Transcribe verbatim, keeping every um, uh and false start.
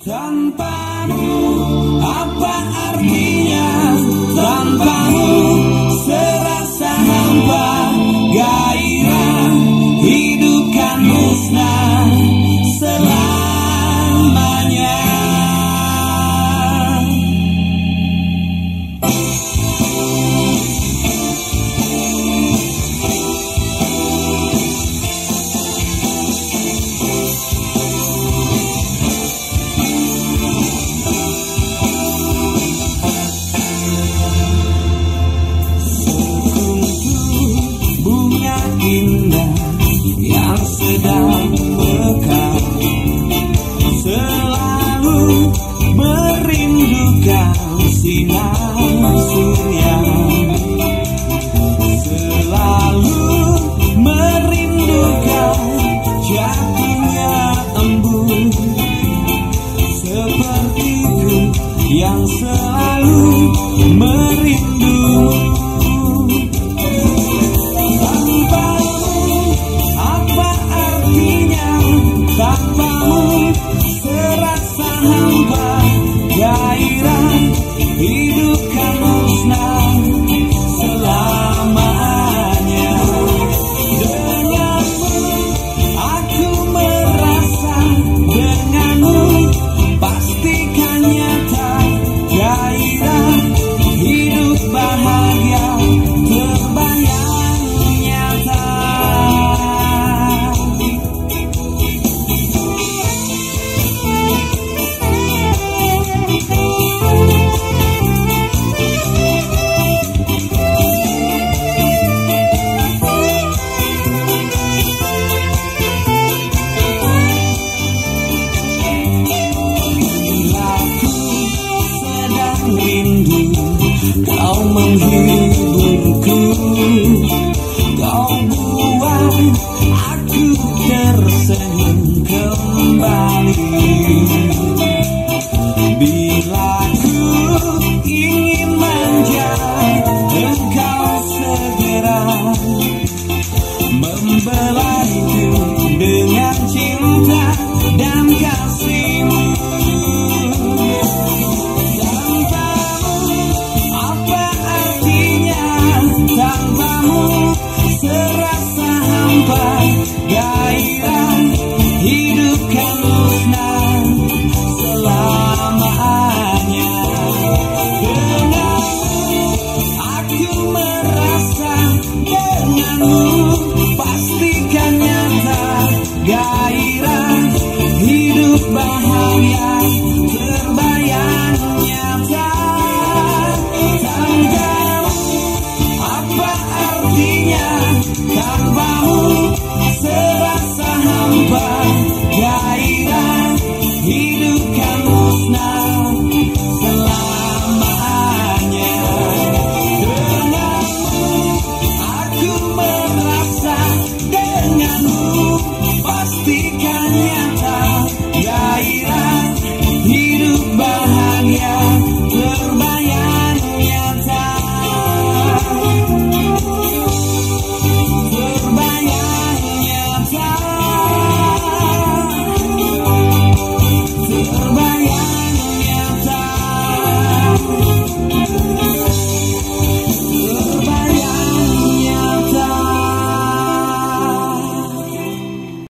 Tanpamu apa artinya? Tanpamu serasa hampa, gairah hidup kan musnah selamanya. Indah yang sedang mekar, selalu merindukan sinar surya, selalu merindukan jatuhnya embun, sepertiku yang selalu merindu. Tanpamu serasa hampa, gairah hidup kan musnah selamanya. Denganmu aku merasa, denganmu pastikan nyata, gairah hidup bahagia terbayang nyata. Rindu kau menghiburku, kau buat aku tersenyum kembali. Bila ku ingin menjauh, engkau segera membela.